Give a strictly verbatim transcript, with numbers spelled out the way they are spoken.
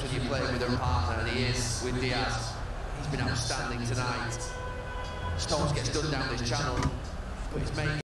if you're playing with a partner, and he is with Diaz. He's been outstanding tonight. Stones gets done down this channel, but he's making